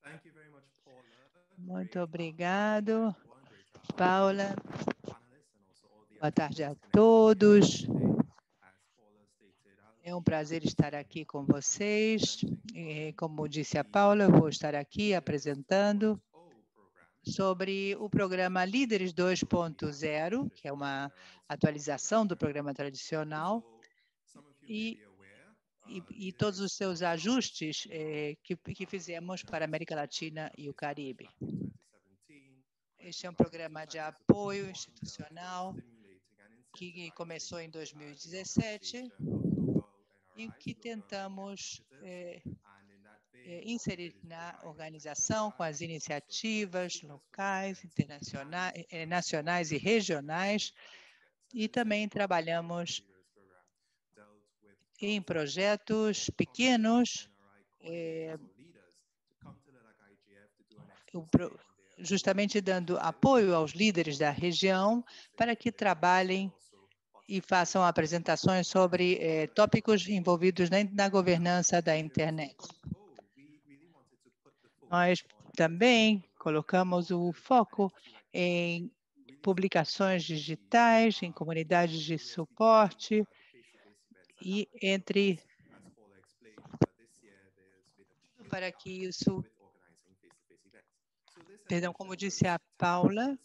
Muito obrigado, Paula. Boa tarde a todos. É um prazer estar aqui com vocês. Como disse a Paula, eu vou estar aqui apresentando sobre o programa Líderes 2.0, que é uma atualização do programa tradicional, e todos os seus ajustes que fizemos para a América Latina e o Caribe. Este é um programa de apoio institucional que começou em 2017 e que tentamos inserir na organização com as iniciativas locais, internacionais, nacionais e regionais, e também trabalhamos em projetos pequenos, justamente dando apoio aos líderes da região para que trabalhem e façam apresentações sobre tópicos envolvidos na governança da internet. Nós também colocamos o foco em publicações digitais, em comunidades de suporte e para que isso, como disse a Paula,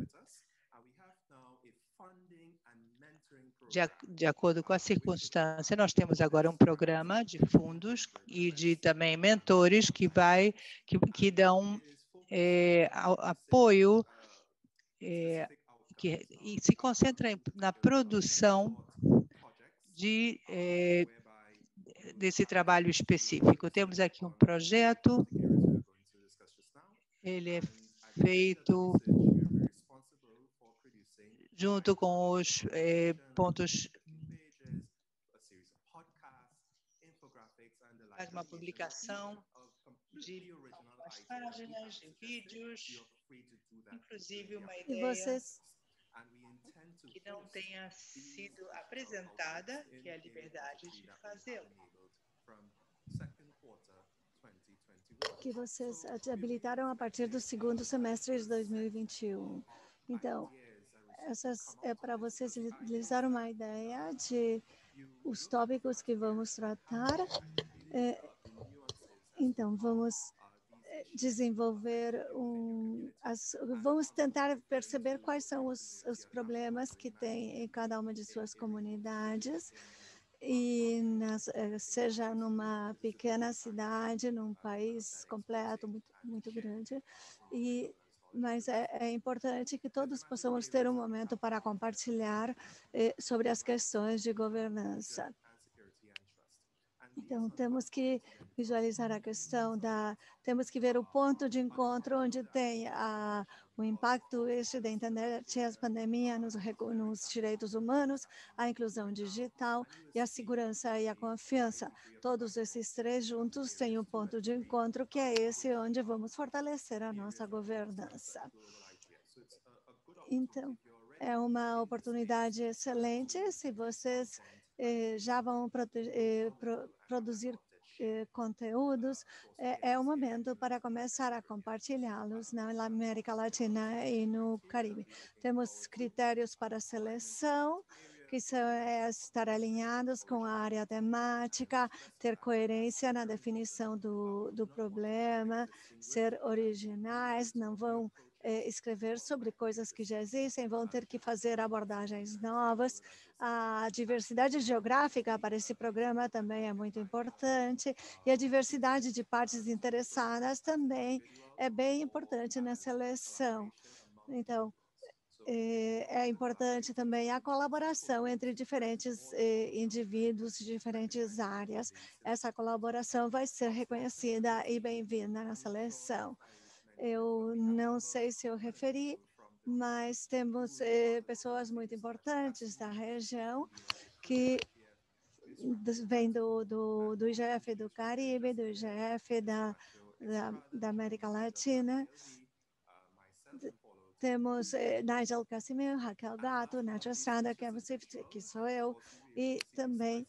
de acordo com a circunstância, nós temos agora um programa de fundos e de também mentores que dão apoio e se concentra na produção desse trabalho específico. Temos aqui um projeto, ele é feito junto com os pontos, faz uma publicação de algumas páginas, de vídeos, inclusive uma ideia que não tenha sido apresentada, que é a liberdade de fazê-lo. Que vocês habilitaram a partir do segundo semestre de 2021. Então, essas é para vocês lhes dar uma ideia de os tópicos que vamos tratar. Então, vamos desenvolver vamos tentar perceber quais são os problemas que tem em cada uma de suas comunidades, e seja numa pequena cidade, num país completo, muito grande, mas é importante que todos possamos ter um momento para compartilhar sobre as questões de governança. Então, temos que visualizar a questão temos que ver o ponto de encontro onde tem o impacto da internet e a pandemia nos direitos humanos, a inclusão digital e a segurança e a confiança. Todos esses três juntos têm um ponto de encontro, que é esse onde vamos fortalecer a nossa governança. Então, é uma oportunidade excelente se vocês já vão produzir conteúdos, é o momento para começar a compartilhá-los na América Latina e no Caribe. Temos critérios para seleção, que são estar alinhados com a área temática, ter coerência na definição do problema, ser originais, não vão escrever sobre coisas que já existem, vão ter que fazer abordagens novas. A diversidade geográfica para esse programa também é muito importante, e a diversidade de partes interessadas também é bem importante na seleção. Então, é importante também a colaboração entre diferentes indivíduos de diferentes áreas. Essa colaboração vai ser reconhecida e bem-vinda na seleção. Eu não sei se eu referi, mas temos pessoas muito importantes da região que vêm do IGF do Caribe, do IGF da América Latina. Temos Nigel Casimiro, Raquel Gato, Nath Estrada, que sou eu, e também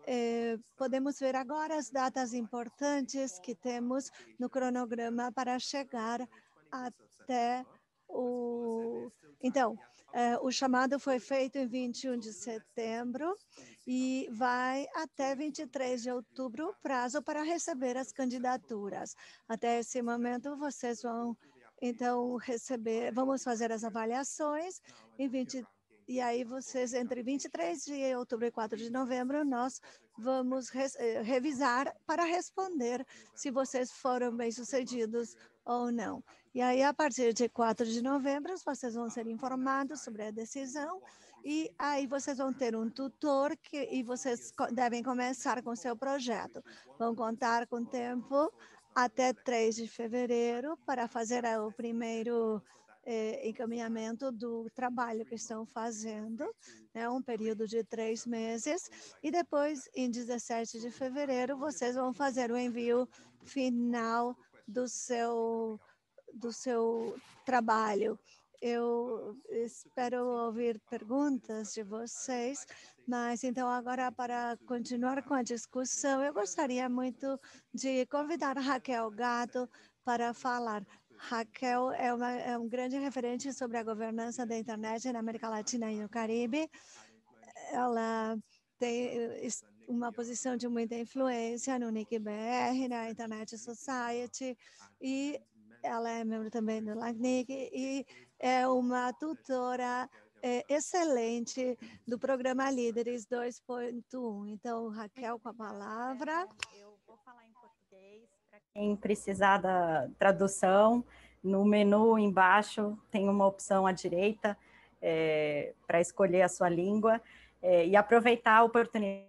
podemos ver agora as datas importantes que temos no cronograma para chegar até o... Então, o chamado foi feito em 21 de setembro e vai até 23 de outubro, prazo para receber as candidaturas. Até esse momento, vocês vão, então, receber, vamos fazer as avaliações em 20, e aí vocês, entre 23 de outubro e 4 de novembro, nós vamos revisar para responder se vocês foram bem-sucedidos ou não. E aí, a partir de 4 de novembro, vocês vão ser informados sobre a decisão e aí vocês vão ter um tutor e vocês devem começar com seu projeto. Vão contar com tempo até 3 de fevereiro para fazer o primeiro encaminhamento do trabalho que estão fazendo, né, um período de 3 meses, e depois, em 17 de fevereiro, vocês vão fazer o envio final do seu trabalho. Eu espero ouvir perguntas de vocês, mas então agora para continuar com a discussão, eu gostaria muito de convidar a Raquel Gatto para falar. Raquel é um grande referente sobre a governança da internet na América Latina e no Caribe. Ela tem uma posição de muita influência no NIC-BR, na Internet Society, e ela é membro também do LACNIC e é uma tutora excelente do programa Líderes 2.1. Então, Raquel, com a palavra. Eu vou falar em português, para quem precisar da tradução, no menu embaixo tem uma opção à direita para escolher a sua língua e aproveitar a oportunidade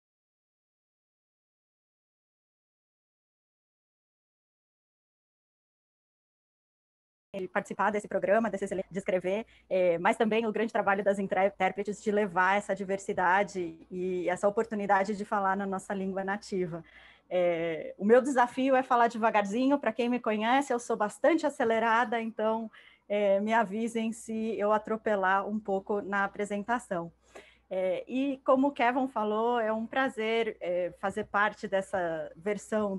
de participar desse programa, de escrever, mas também o grande trabalho das intérpretes de levar essa diversidade e essa oportunidade de falar na nossa língua nativa. O meu desafio é falar devagarzinho. Para quem me conhece, eu sou bastante acelerada, então me avisem se eu atropelar um pouco na apresentação. E como o Kevin falou, é um prazer fazer parte dessa versão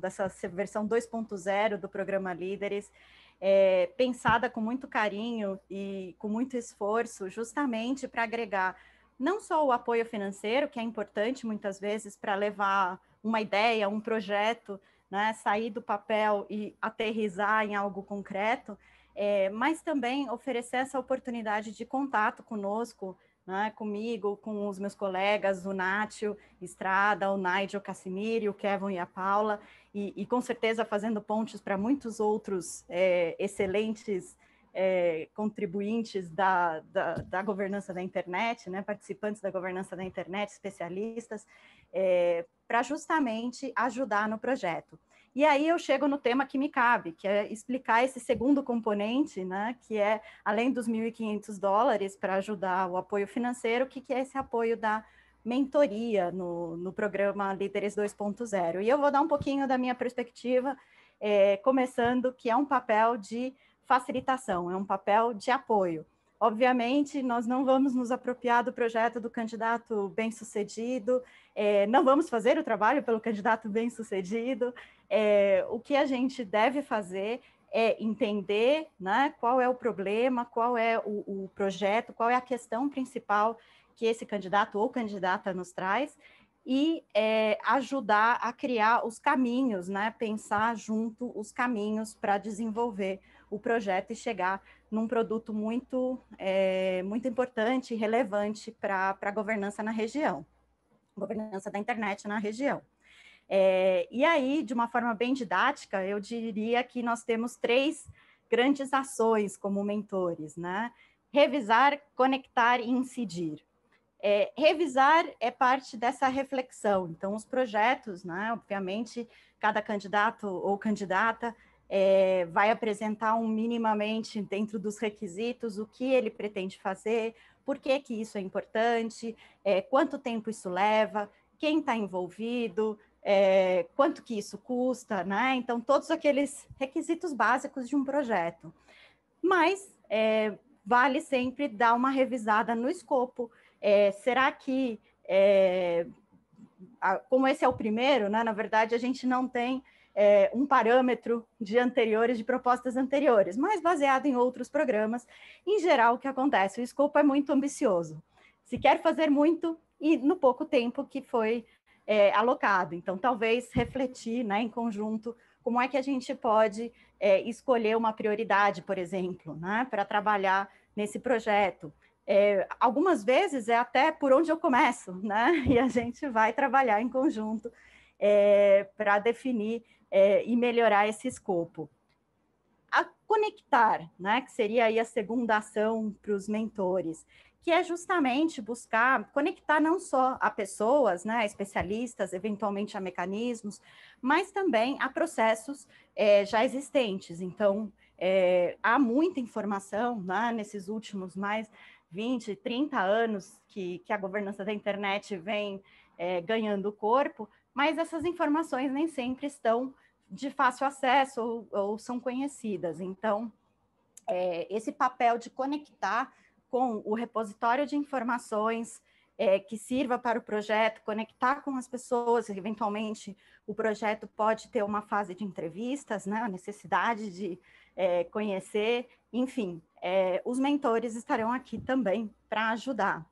2.0 do programa Líderes, pensada com muito carinho e com muito esforço, justamente para agregar não só o apoio financeiro, que é importante muitas vezes para levar uma ideia, um projeto, né, sair do papel e aterrissar em algo concreto, mas também oferecer essa oportunidade de contato conosco, né, comigo, com os meus colegas, o Nátio Estrada, o Nigel Cassimiri, o Kevin e a Paula, e com certeza fazendo pontes para muitos outros excelentes contribuintes da governança da internet, né, participantes da governança da internet, especialistas, para justamente ajudar no projeto. E aí eu chego no tema que me cabe, que é explicar esse segundo componente, né, que é, além dos $1.500 para ajudar o apoio financeiro, o que é esse apoio da mentoria no programa Líderes 2.0. E eu vou dar um pouquinho da minha perspectiva, começando que é um papel de facilitação, é um papel de apoio. Obviamente, nós não vamos nos apropriar do projeto do candidato bem-sucedido, não vamos fazer o trabalho pelo candidato bem-sucedido. O que a gente deve fazer é entender, né, qual é o problema, qual é o projeto, qual é a questão principal que esse candidato ou candidata nos traz, e ajudar a criar os caminhos, né, pensar junto os caminhos para desenvolver o projeto e chegar num produto muito importante e relevante para a governança na região, governança da internet na região. E aí, de uma forma bem didática, eu diria que nós temos 3 grandes ações como mentores, né? Revisar, conectar e incidir. Revisar é parte dessa reflexão. Então, os projetos, né, obviamente, cada candidato ou candidata vai apresentar minimamente dentro dos requisitos o que ele pretende fazer, por que isso é importante, quanto tempo isso leva, quem está envolvido, quanto que isso custa, né? Então, todos aqueles requisitos básicos de um projeto. Mas vale sempre dar uma revisada no escopo. Será que como esse é o primeiro, né, na verdade, a gente não tem um parâmetro de propostas anteriores, mas baseado em outros programas. Em geral, o que acontece? O escopo é muito ambicioso. Se quer fazer muito e no pouco tempo que foi alocado. Então, talvez refletir, né, em conjunto como é que a gente pode escolher uma prioridade, por exemplo, né, para trabalhar nesse projeto. Algumas vezes é até por onde eu começo, né? E a gente vai trabalhar em conjunto para definir e melhorar esse escopo. A conectar, né? Que seria aí a segunda ação para os mentores, que é justamente buscar conectar não só a pessoas, né, especialistas, eventualmente a mecanismos, mas também a processos já existentes. Então, há muita informação, né, nesses últimos mais 20, 30 anos que a governança da internet vem ganhando corpo, mas essas informações nem sempre estão de fácil acesso ou são conhecidas. Então, esse papel de conectar com o repositório de informações que sirva para o projeto, conectar com as pessoas, eventualmente o projeto pode ter uma fase de entrevistas, né, a necessidade de conhecer, enfim, os mentores estarão aqui também para ajudar.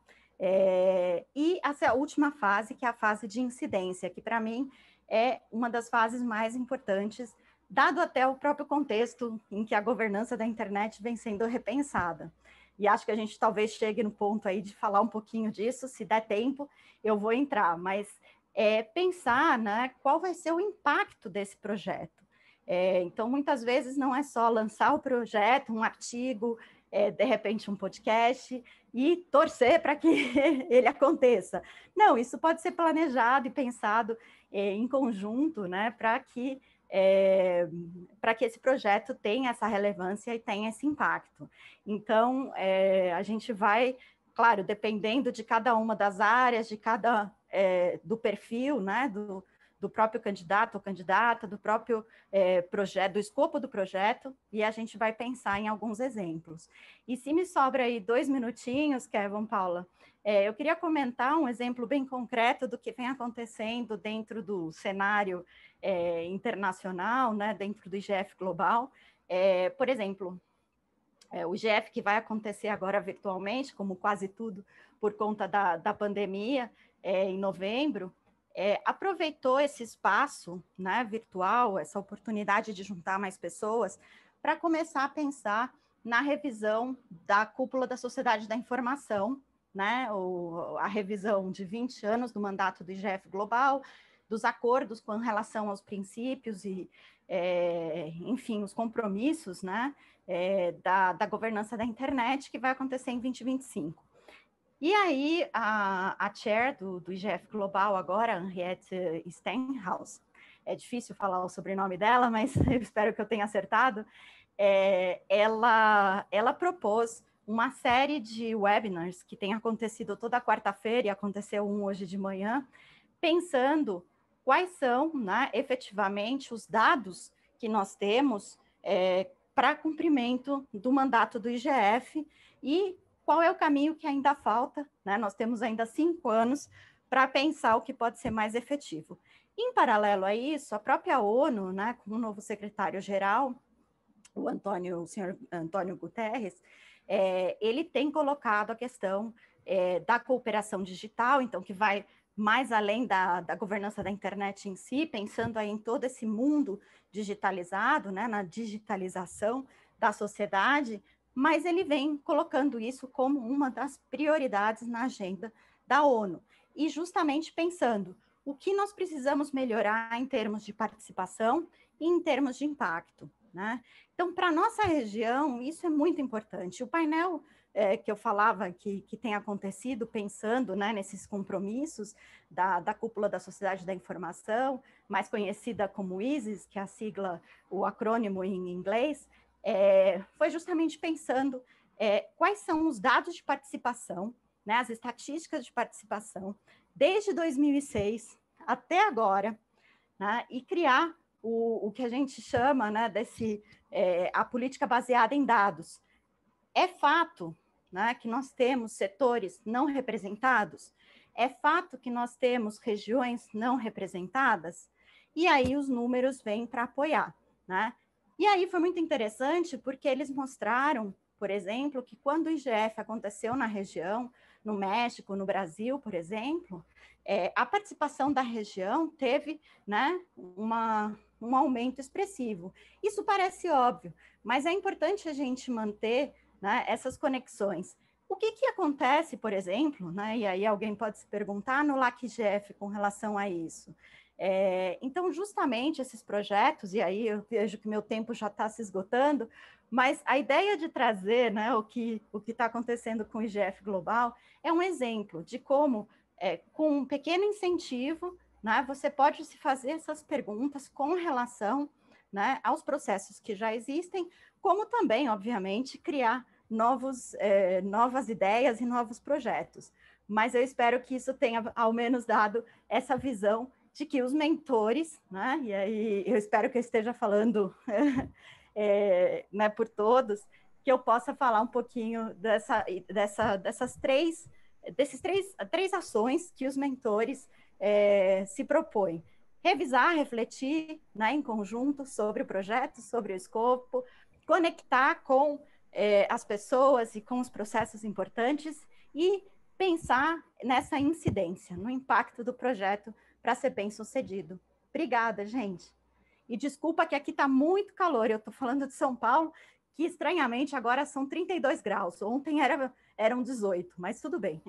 E essa última fase, que é a fase de incidência, que para mim é uma das fases mais importantes, dado até o próprio contexto em que a governança da internet vem sendo repensada. E acho que a gente talvez chegue no ponto aí de falar um pouquinho disso, se der tempo, eu vou entrar, mas pensar, né, qual vai ser o impacto desse projeto. Então, muitas vezes não é só lançar o projeto, um artigo, de repente um podcast, e torcer para que ele aconteça. Não, isso pode ser planejado e pensado em conjunto, né, para que esse projeto tenha essa relevância e tenha esse impacto. Então, a gente vai, claro, dependendo de cada uma das áreas, do perfil, né, do próprio candidato ou candidata, do próprio projeto, do escopo do projeto, e a gente vai pensar em alguns exemplos. E se me sobra aí 2 minutinhos, Kevin, Paula, eu queria comentar um exemplo bem concreto do que vem acontecendo dentro do cenário internacional, né, dentro do IGF Global. Por exemplo, o IGF que vai acontecer agora virtualmente, como quase tudo, por conta da pandemia, em novembro, aproveitou esse espaço, né, virtual, essa oportunidade de juntar mais pessoas, para começar a pensar na revisão da cúpula da Sociedade da Informação, né, a revisão de 20 anos do mandato do IGF Global, dos acordos com relação aos princípios e, enfim, os compromissos, né, da governança da internet, que vai acontecer em 2025. E aí, a chair do IGF Global agora, Henriette Stenhouse, é difícil falar o sobrenome dela, mas eu espero que eu tenha acertado, ela propôs uma série de webinars que tem acontecido toda quarta-feira, e aconteceu um hoje de manhã, pensando quais são, né, efetivamente, os dados que nós temos para cumprimento do mandato do IGF e qual é o caminho que ainda falta, né? Nós temos ainda 5 anos para pensar o que pode ser mais efetivo. Em paralelo a isso, a própria ONU, né, com o novo secretário-geral, o senhor Antônio Guterres, ele tem colocado a questão da cooperação digital, então, que vai mais além da governança da internet em si, pensando aí em todo esse mundo digitalizado, né, na digitalização da sociedade, mas ele vem colocando isso como uma das prioridades na agenda da ONU. E justamente pensando o que nós precisamos melhorar em termos de participação e em termos de impacto, né? Então, para a nossa região, isso é muito importante. O painel que eu falava que tem acontecido pensando, né, nesses compromissos da cúpula da Sociedade da Informação, mais conhecida como ISIS, que é a sigla, o acrônimo em inglês, foi justamente pensando quais são os dados de participação, né, as estatísticas de participação, desde 2006 até agora, né, e criar o que a gente chama, né, a política baseada em dados. É fato, né, que nós temos setores não representados? É fato que nós temos regiões não representadas, e aí os números vêm para apoiar, né? E aí foi muito interessante, porque eles mostraram, por exemplo, que quando o IGF aconteceu na região, no México, no Brasil, por exemplo, a participação da região teve, né, um aumento expressivo. Isso parece óbvio, mas é importante a gente manter, né, essas conexões. O que acontece, por exemplo, né, e aí alguém pode se perguntar no LAC-IGF com relação a isso? Então, justamente esses projetos, e aí eu vejo que meu tempo já está se esgotando, mas a ideia de trazer, né, o que está acontecendo com o IGF Global é um exemplo de como, com um pequeno incentivo, né, você pode se fazer essas perguntas com relação, né, aos processos que já existem, como também, obviamente, criar novas ideias e novos projetos. Mas eu espero que isso tenha, ao menos, dado essa visão de que os mentores, né, e aí eu espero que eu esteja falando né, por todos, que eu possa falar um pouquinho dessas três ações que os mentores se propõem. Revisar, refletir, né, em conjunto sobre o projeto, sobre o escopo, conectar com as pessoas e com os processos importantes e pensar nessa incidência, no impacto do projeto para ser bem sucedido. Obrigada, gente. E desculpa que aqui está muito calor, eu estou falando de São Paulo, que estranhamente agora são 32 graus, ontem eram 18, mas tudo bem.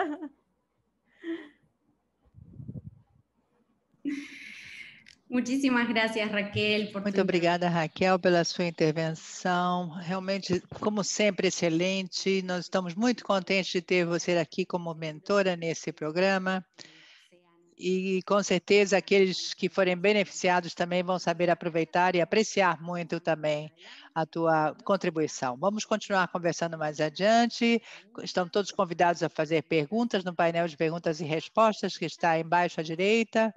Muchísimas gracias, Raquel. Muito obrigada, Raquel, pela sua intervenção. Realmente, como sempre, excelente. Nós estamos muito contentes de ter você aqui como mentora nesse programa. E, com certeza, aqueles que forem beneficiados também vão saber aproveitar e apreciar muito também a tua contribuição. Vamos continuar conversando mais adiante. Estão todos convidados a fazer perguntas no painel de perguntas e respostas que está embaixo à direita.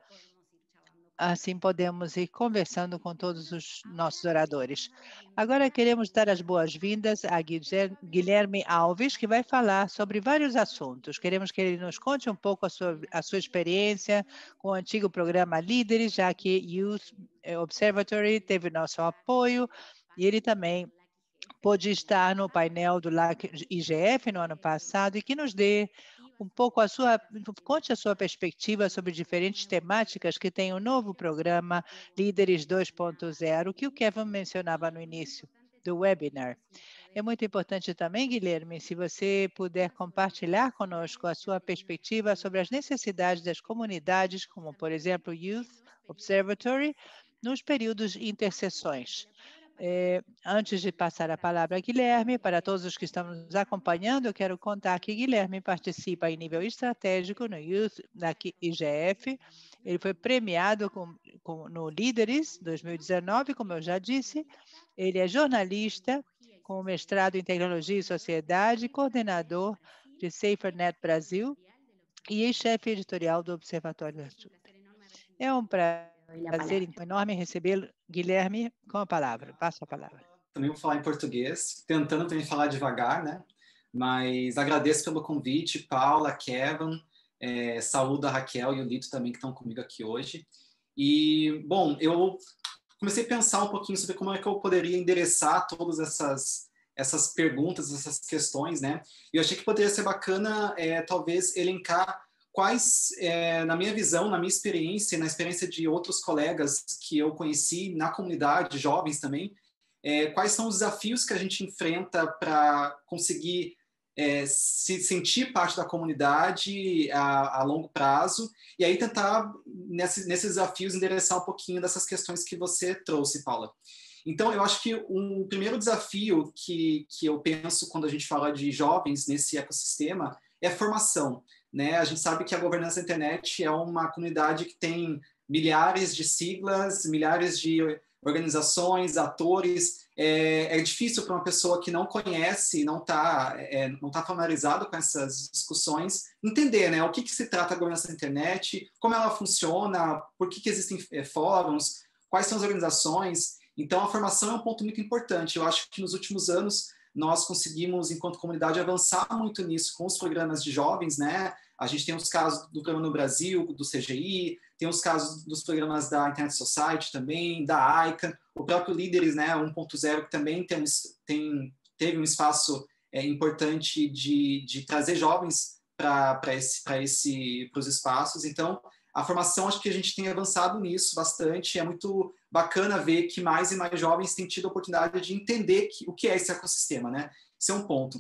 Assim podemos ir conversando com todos os nossos oradores. Agora queremos dar as boas-vindas a Guilherme Alves, que vai falar sobre vários assuntos. Queremos que ele nos conte um pouco a sua experiência com o antigo programa Líderes, já que Youth Observatory teve nosso apoio, e ele também pôde estar no painel do LAC-IGF no ano passado e que nos dê um pouco conte a sua perspectiva sobre diferentes temáticas que tem o novo programa Líderes 2.0, que o Kevin mencionava no início do webinar. É muito importante também, Guilherme, se você puder compartilhar conosco a sua perspectiva sobre as necessidades das comunidades, como, por exemplo, Youth Observatory, nos períodos de interseções. Antes de passar a palavra a Guilherme, para todos os que estão nos acompanhando, eu quero contar que Guilherme participa em nível estratégico no Youth da IGF. Ele foi premiado no Líderes 2019, como eu já disse. Ele é jornalista com mestrado em Tecnologia e Sociedade, coordenador de SaferNet Brasil e ex-chefe editorial do Observatório da Ajuda. É um prazer enorme recebê-lo, Guilherme, com a palavra. Passo a palavra. Também vou falar em português, tentando também falar devagar, né? Mas agradeço pelo convite, Paula, Kevin, saúdo a Raquel e o Lito também que estão comigo aqui hoje. E, bom, eu comecei a pensar um pouquinho sobre como é que eu poderia endereçar todas essas perguntas, essas questões, né? E eu achei que poderia ser bacana, talvez, elencar quais, na minha visão, na minha experiência, na experiência de outros colegas que eu conheci na comunidade, jovens também, quais são os desafios que a gente enfrenta para conseguir se sentir parte da comunidade a longo prazo, e aí tentar, nesses desafios, endereçar um pouquinho dessas questões que você trouxe, Paula. Então, eu acho que um primeiro desafio que eu penso quando a gente fala de jovens nesse ecossistema é a formação, né? A gente sabe que a governança da internet é uma comunidade que tem milhares de siglas, milhares de organizações, atores. É difícil para uma pessoa que não conhece, não tá familiarizado com essas discussões, entender, né, o que se trata a governança da internet, como ela funciona, por que existem fóruns, quais são as organizações. Então, a formação é um ponto muito importante. Eu acho que nos últimos anos nós conseguimos, enquanto comunidade, avançar muito nisso com os programas de jovens, né? A gente tem os casos do programa no Brasil, do CGI, tem os casos dos programas da Internet Society também, da AICA, o próprio Líderes, né, 1.0, que também teve um espaço importante de trazer jovens para os espaços. Então, a formação, acho que a gente tem avançado nisso bastante. É muito bacana ver que mais e mais jovens têm tido a oportunidade de entender o que é esse ecossistema, né? Esse é um ponto.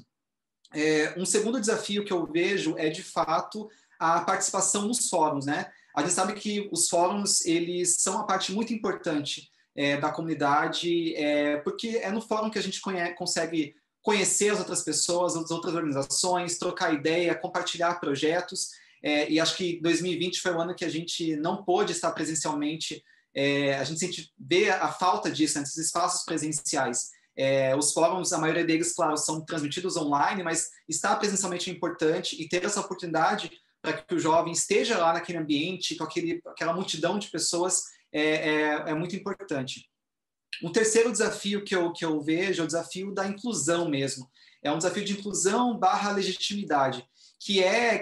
Um segundo desafio que eu vejo é, de fato, a participação nos fóruns, né? A gente sabe que os fóruns, eles são uma parte muito importante da comunidade, porque é no fórum que a gente consegue conhecer as outras pessoas, as outras organizações, trocar ideia, compartilhar projetos, e acho que 2020 foi um ano que a gente não pôde estar presencialmente, a gente vê a falta disso, né, desses espaços presenciais. Os fóruns, a maioria deles, claro, são transmitidos online, mas estar presencialmente é importante, e ter essa oportunidade para que o jovem esteja lá naquele ambiente, com aquela multidão de pessoas, é muito importante. Um terceiro desafio que eu vejo é o desafio da inclusão mesmo. É um desafio de inclusão / legitimidade, que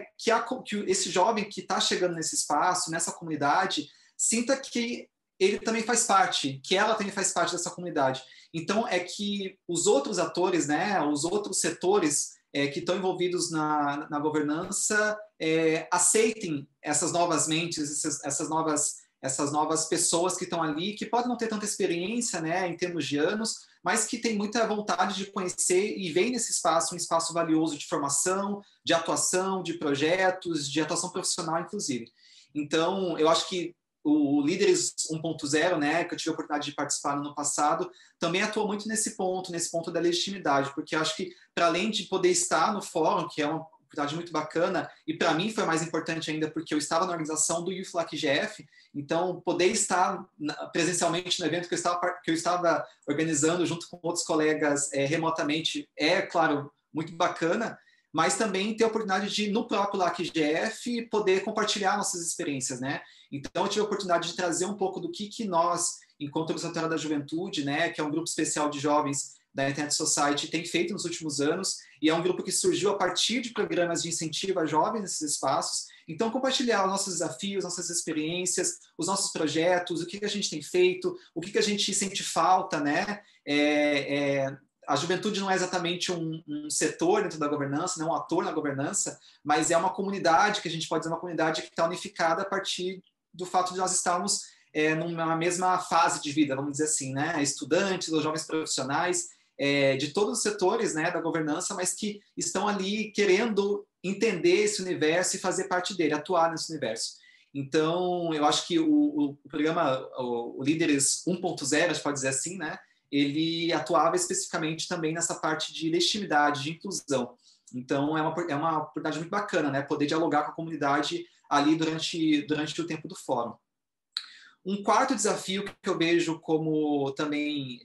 esse jovem que está chegando nesse espaço, nessa comunidade, sinta que ele também faz parte, que ela também faz parte dessa comunidade. Então, é que os outros atores, né, os outros setores que estão envolvidos na governança aceitem essas novas mentes, essas novas pessoas que estão ali, que podem não ter tanta experiência, né, em termos de anos, mas que têm muita vontade de conhecer e veem nesse espaço um espaço valioso de formação, de atuação, de projetos, de atuação profissional, inclusive. Então, eu acho que o Líderes 1.0, né, que eu tive a oportunidade de participar no ano passado, também atua muito nesse ponto da legitimidade, porque eu acho que, para além de poder estar no fórum, que é uma oportunidade muito bacana, e para mim foi mais importante ainda porque eu estava na organização do Youth Lac IGF, então poder estar presencialmente no evento que eu estava organizando junto com outros colegas remotamente claro, muito bacana, mas também ter a oportunidade de, no próprio Lac IGF, poder compartilhar nossas experiências, né? Então, eu tive a oportunidade de trazer um pouco do que nós, enquanto Observatório da Juventude, né, que é um grupo especial de jovens da Internet Society, tem feito nos últimos anos, e é um grupo que surgiu a partir de programas de incentivo a jovens nesses espaços. Então, compartilhar os nossos desafios, nossas experiências, os nossos projetos, o que a gente tem feito, o que a gente sente falta, né? A juventude não é exatamente um setor dentro da governança, não é um ator na governança, mas é uma comunidade, que a gente pode dizer uma comunidade que está unificada a partir do fato de nós estarmos numa mesma fase de vida, vamos dizer assim, né? Estudantes ou jovens profissionais de todos os setores, né, da governança, mas que estão ali querendo entender esse universo e fazer parte dele, atuar nesse universo. Então, eu acho que o programa, o Líderes 1.0, a gente pode dizer assim, né? Ele atuava especificamente também nessa parte de legitimidade, de inclusão. Então, é uma oportunidade muito bacana, né? Poder dialogar com a comunidade ali durante o tempo do fórum. Um quarto desafio que eu vejo como também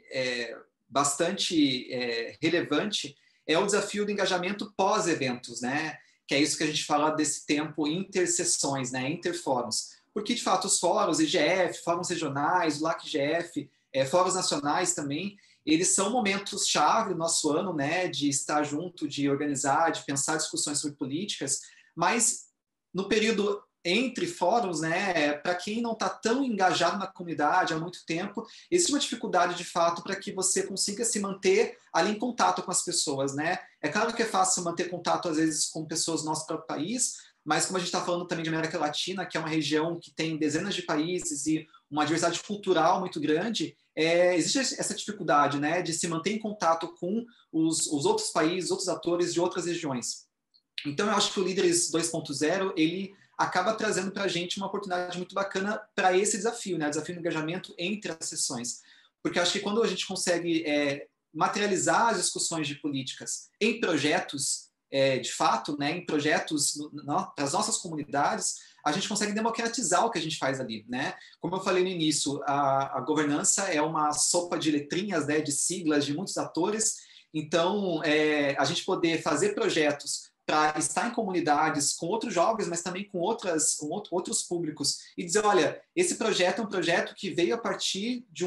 bastante relevante é o desafio do engajamento pós-eventos, né? Que é isso que a gente fala desse tempo intersessões, né? Interfóruns. Porque, de fato, os fóruns, IGF, fóruns regionais, o LAC IGF, fóruns nacionais também, eles são momentos-chave do nosso ano, né? De estar junto, de organizar, de pensar discussões sobre políticas, mas no período entre fóruns, né, para quem não está tão engajado na comunidade há muito tempo, existe uma dificuldade, de fato, para que você consiga se manter ali em contato com as pessoas, né? É claro que é fácil manter contato, às vezes, com pessoas do nosso próprio país, mas como a gente está falando também de América Latina, que é uma região que tem dezenas de países e uma diversidade cultural muito grande, existe essa dificuldade, né, de se manter em contato com os outros países, outros atores de outras regiões. Então, eu acho que o Líderes 2.0, ele acaba trazendo para a gente uma oportunidade muito bacana para esse desafio, né? O desafio do engajamento entre as sessões. Porque eu acho que quando a gente consegue materializar as discussões de políticas em projetos, de fato, né? Em projetos para as nossas comunidades, a gente consegue democratizar o que a gente faz ali, né? Como eu falei no início, a governança é uma sopa de letrinhas, né? De siglas, de muitos atores. Então, a gente poder fazer projetos para estar em comunidades com outros jovens, mas também com outros públicos, e dizer, olha, esse projeto é um projeto que veio a partir de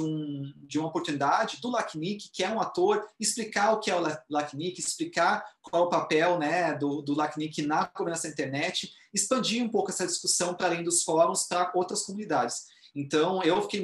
uma oportunidade do LACNIC, que é um ator, explicar o que é o LACNIC, explicar qual é o papel, né, do LACNIC na governança da internet, expandir um pouco essa discussão para além dos fóruns, para outras comunidades. Então, eu fiquei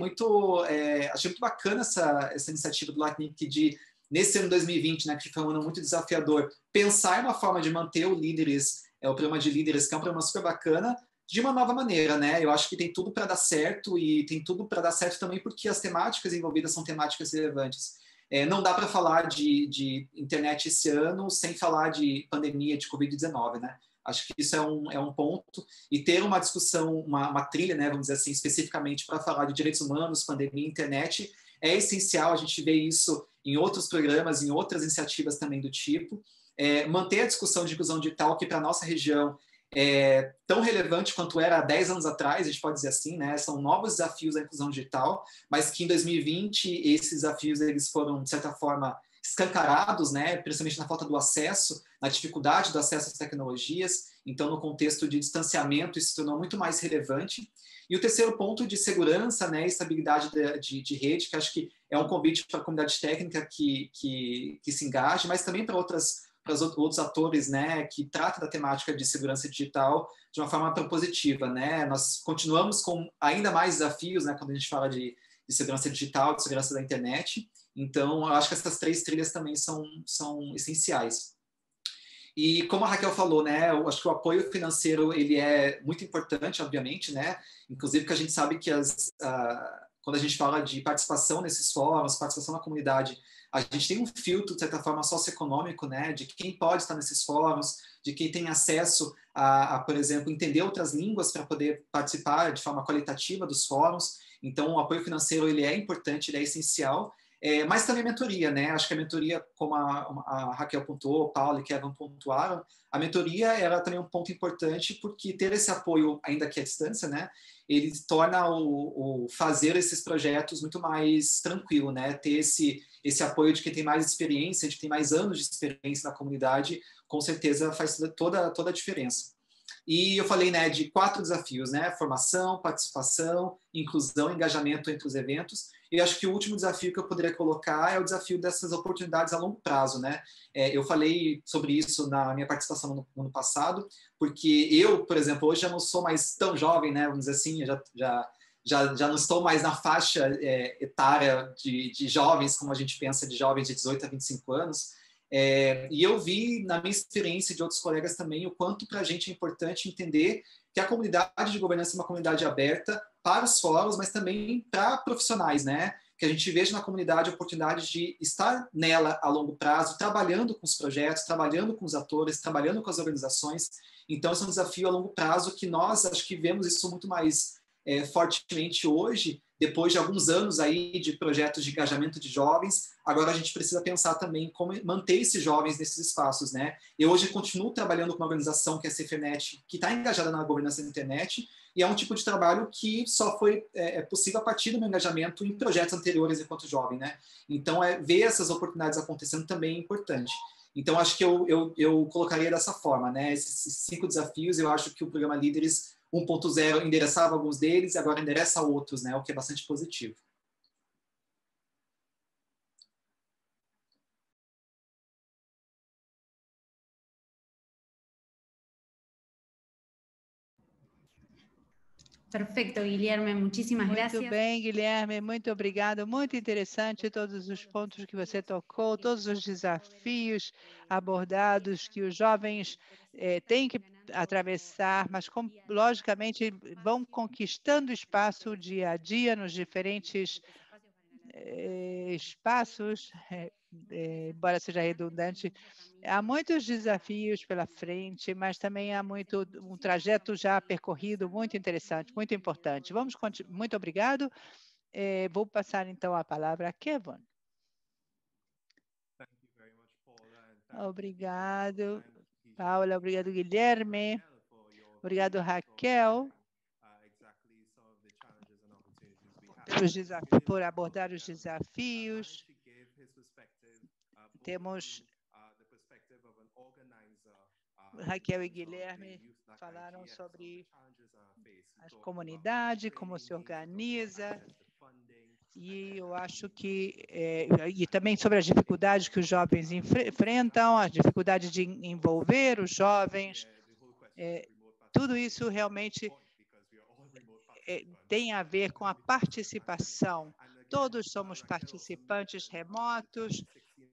achei muito bacana essa iniciativa do LACNIC de, nesse ano de 2020, né, que foi um ano muito desafiador, pensar em uma forma de manter o Líderes, o programa de Líderes, que é um programa super bacana, de uma nova maneira, né? Eu acho que tem tudo para dar certo, e tem tudo para dar certo também porque as temáticas envolvidas são temáticas relevantes. Não dá para falar de internet esse ano sem falar de pandemia de Covid-19, né? Acho que isso é um ponto, e ter uma discussão, uma trilha, né, vamos dizer assim, especificamente para falar de direitos humanos, pandemia, internet, é essencial. A gente vê isso em outros programas, em outras iniciativas também do tipo. Manter a discussão de inclusão digital, que para a nossa região é tão relevante quanto era há 10 anos atrás, a gente pode dizer assim, né? São novos desafios da inclusão digital, mas que em 2020 esses desafios eles foram, de certa forma, escancarados, né? Principalmente na falta do acesso, na dificuldade do acesso às tecnologias. Então, no contexto de distanciamento, isso se tornou muito mais relevante. E o terceiro ponto de segurança, né, estabilidade de rede, que acho que é um convite para a comunidade técnica que se engaje, mas também para outros atores, né, que tratam da temática de segurança digital de uma forma propositiva, né? Nós continuamos com ainda mais desafios, né, quando a gente fala de segurança digital, de segurança da internet. Então, eu acho que essas três trilhas também são essenciais. E como a Raquel falou, né, eu acho que o apoio financeiro ele é muito importante, obviamente, né? Inclusive que a gente sabe que quando a gente fala de participação nesses fóruns, participação na comunidade, a gente tem um filtro, de certa forma, socioeconômico, né, de quem pode estar nesses fóruns, de quem tem acesso por exemplo, entender outras línguas para poder participar de forma qualitativa dos fóruns. Então, o apoio financeiro ele é importante, ele é essencial. Mas também mentoria, né? Acho que a mentoria, como a Raquel pontuou, o Paulo e Kevin pontuaram, a mentoria era também um ponto importante, porque ter esse apoio, ainda que à distância, né? Ele torna o fazer esses projetos muito mais tranquilo, né? Ter esse apoio de quem tem mais experiência, de quem tem mais anos de experiência na comunidade, com certeza faz toda a diferença. E eu falei, né, de 4 desafios, né? Formação, participação, inclusão, engajamento entre os eventos. E acho que o último desafio que eu poderia colocar é o desafio dessas oportunidades a longo prazo, né? Eu falei sobre isso na minha participação no ano passado, porque eu, por exemplo, hoje já não sou mais tão jovem, né? Vamos dizer assim, já não estou mais na faixa etária de jovens, como a gente pensa de jovens de 18 a 25 anos. E eu vi, na minha experiência de outros colegas também, o quanto para a gente é importante entender que a comunidade de governança é uma comunidade aberta para os fóruns, mas também para profissionais, né? Que a gente veja na comunidade oportunidades de estar nela a longo prazo, trabalhando com os projetos, trabalhando com os atores, trabalhando com as organizações. Então, esse é um desafio a longo prazo que nós, acho que vemos isso muito mais fortemente hoje, depois de alguns anos aí de projetos de engajamento de jovens. Agora a gente precisa pensar também como manter esses jovens nesses espaços, né? Eu hoje continuo trabalhando com uma organização que é a CFENET, que está engajada na governança da internet, e é um tipo de trabalho que só foi possível a partir do meu engajamento em projetos anteriores enquanto jovem, né? Então, ver essas oportunidades acontecendo também é importante. Então, acho que eu colocaria dessa forma, né? Esses 5 desafios, eu acho que o programa Líderes 1.0 endereçava alguns deles e agora endereça outros, né? O que é bastante positivo. Perfeito, Guilherme, muitíssimas graças. Muito bem, Guilherme, muito obrigado. Muito interessante todos os pontos que você tocou, todos os desafios abordados que os jovens têm que atravessar, mas logicamente vão conquistando espaço dia a dia nos diferentes espaços, embora seja redundante. Há muitos desafios pela frente, mas também há um trajeto já percorrido muito interessante, muito importante. Muito obrigado. Vou passar então a palavra a Kevin. Obrigado, Paula. Obrigado, Guilherme. Obrigado, Raquel, por abordar os desafios. Temos Raquel e Guilherme falaram sobre as comunidades, como se organiza, e eu acho que, e também sobre as dificuldades que os jovens enfrentam, as dificuldades de envolver os jovens, tudo isso realmente tem a ver com a participação. Todos somos participantes remotos,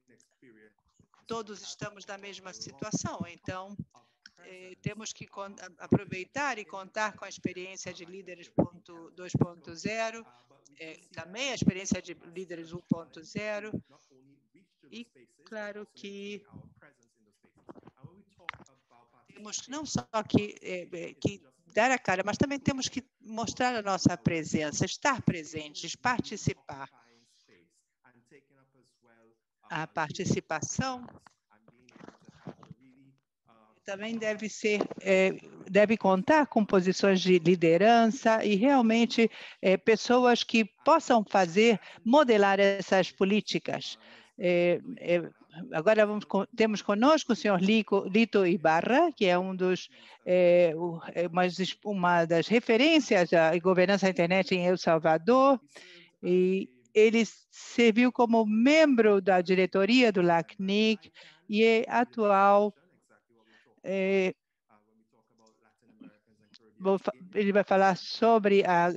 todos estamos na mesma situação, então temos que aproveitar e contar com a experiência de líderes 2.0, também a experiência de líderes 1.0, e claro que temos não só que dar a cara, mas também temos que mostrar a nossa presença, estar presentes, participar. A participação também deve contar com posições de liderança e realmente pessoas que possam modelar essas políticas. Agora temos conosco o senhor Lito Ibarra, que é uma das referências da governança da internet em El Salvador, e ele serviu como membro da diretoria do LACNIC e é atual. Ele vai falar sobre a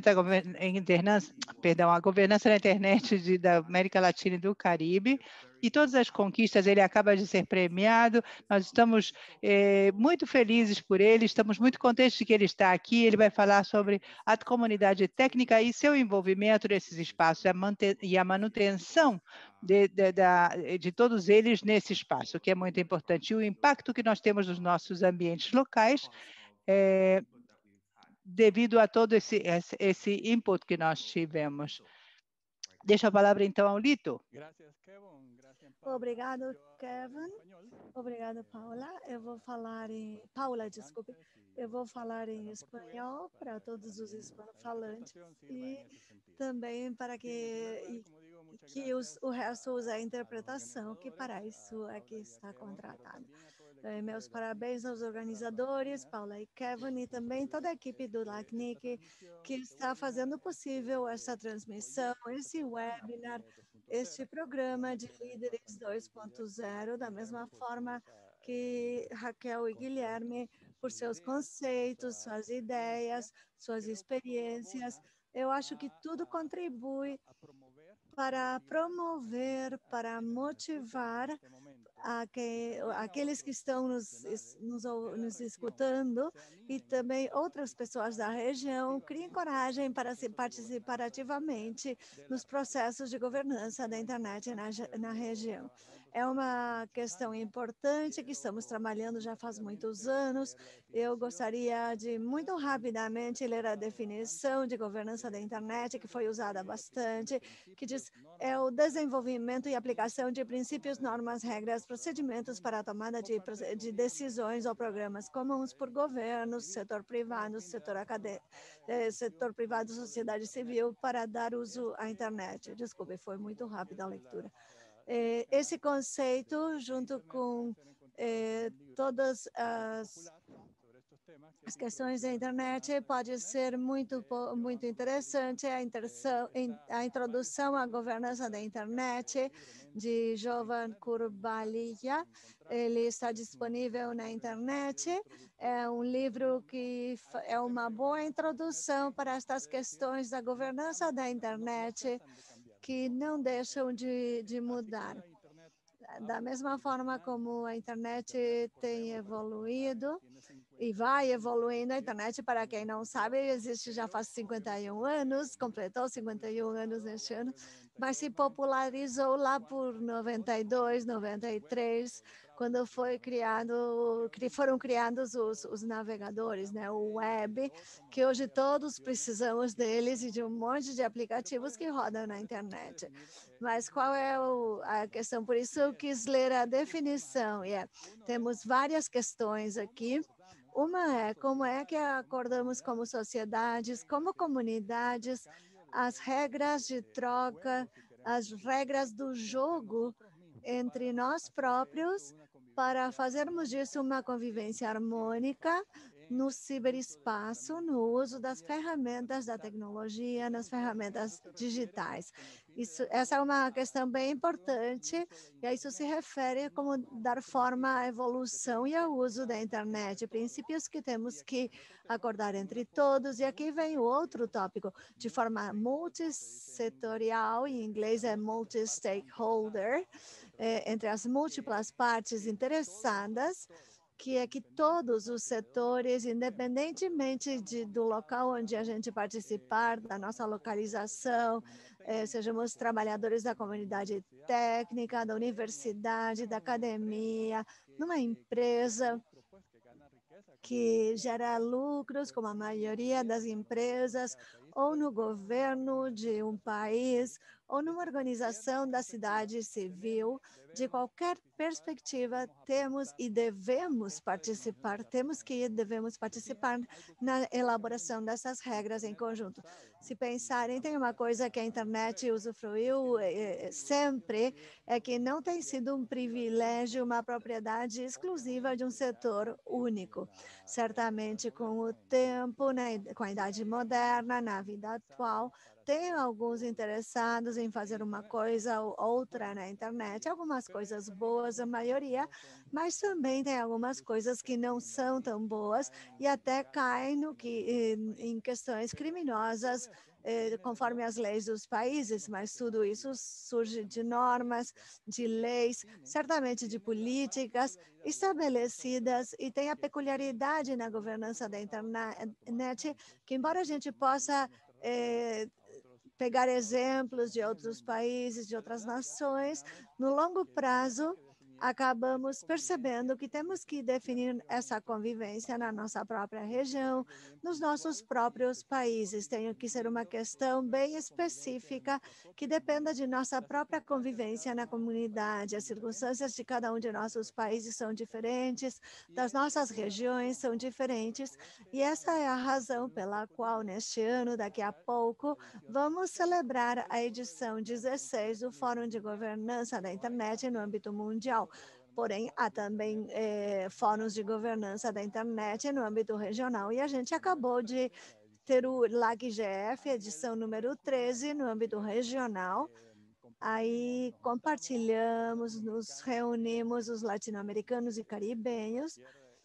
governança da internet da América Latina e do Caribe, e todas as conquistas. Ele acaba de ser premiado. Nós estamos muito felizes por ele, estamos muito contentes de que ele está aqui. Ele vai falar sobre a comunidade técnica e seu envolvimento nesses espaços e a manutenção de todos eles nesse espaço, que é muito importante. E o impacto que nós temos nos nossos ambientes locais, devido a todo esse input que nós tivemos. Deixo a palavra, então, ao Lito. Obrigado, Kevin. Obrigado, Paula. Eu vou falar Paula, desculpe. Eu vou falar em espanhol para todos os hispanofalantes e também para que o resto use a interpretação, que para isso é que está contratado. Meus parabéns aos organizadores, Paula e Kevin, e também toda a equipe do LACNIC, que está fazendo possível essa transmissão, esse webinar, este programa de Líderes 2.0, da mesma forma que Raquel e Guilherme, por seus conceitos, suas ideias, suas experiências. Eu acho que tudo contribui para promover, para motivar aqueles que estão nos escutando, e também outras pessoas da região criem coragem para se participar ativamente nos processos de governança da internet na região. É uma questão importante que estamos trabalhando já faz muitos anos. Eu gostaria de, muito rapidamente, ler a definição de governança da internet, que foi usada bastante, que diz: é o desenvolvimento e aplicação de princípios, normas, regras, procedimentos para a tomada de decisões ou programas comuns por governos, setor privado, setor acadêmico, setor privado, sociedade civil, para dar uso à internet. Desculpe, foi muito rápida a leitura. Esse conceito, junto com todas as questões da internet, pode ser muito interessante. A introdução à governança da internet, de Jovan Kurbalia, ele está disponível na internet. É um livro que é uma boa introdução para estas questões da governança da internet, que não deixam de mudar. Da mesma forma como a internet tem evoluído e vai evoluindo, a internet, para quem não sabe, existe já faz 51 anos, completou 51 anos neste ano, mas se popularizou lá por 92, 93, quando foram criados os navegadores, né, o web, que hoje todos precisamos deles e de um monte de aplicativos que rodam na internet. Mas qual é a questão? Por isso eu quis ler a definição. Temos várias questões aqui. Uma é como é que acordamos como sociedades, como comunidades, as regras de troca, as regras do jogo entre nós próprios para fazermos disso uma convivência harmônica no ciberespaço, no uso das ferramentas da tecnologia, nas ferramentas digitais. Essa é uma questão bem importante, e a isso se refere como dar forma à evolução e ao uso da internet, princípios que temos que acordar entre todos. E aqui vem o outro tópico, de forma multissetorial, em inglês é multi-stakeholder, entre as múltiplas partes interessadas, que é que todos os setores, independentemente do local onde a gente participar, da nossa localização, sejamos trabalhadores da comunidade técnica, da universidade, da academia, numa empresa que gera lucros, como a maioria das empresas, ou no governo de um país, ou numa organização da sociedade civil, de qualquer perspectiva, temos e devemos participar, devemos participar na elaboração dessas regras em conjunto. Se pensarem, tem uma coisa que a internet usufruiu sempre, é que não tem sido um privilégio, uma propriedade exclusiva de um setor único. Certamente, com o tempo, com a idade moderna, na vida atual, tem alguns interessados em fazer uma coisa ou outra na internet, algumas coisas boas, a maioria, mas também tem algumas coisas que não são tão boas e até caem em questões criminosas, conforme as leis dos países, mas tudo isso surge de normas, de leis, certamente de políticas estabelecidas, e tem a peculiaridade na governança da internet, que embora a gente possa pegar exemplos de outros países, de outras nações, no longo prazo, acabamos percebendo que temos que definir essa convivência na nossa própria região, nos nossos próprios países. Tem que ser uma questão bem específica, que dependa de nossa própria convivência na comunidade. As circunstâncias de cada um de nossos países são diferentes, das nossas regiões são diferentes, e essa é a razão pela qual, neste ano, daqui a pouco, vamos celebrar a edição 16 do Fórum de Governança da Internet no âmbito mundial. Porém, há também fóruns de governança da internet no âmbito regional, e a gente acabou de ter o LAG-GF, edição número 13, no âmbito regional. Aí compartilhamos, nos reunimos os latino-americanos e caribenhos,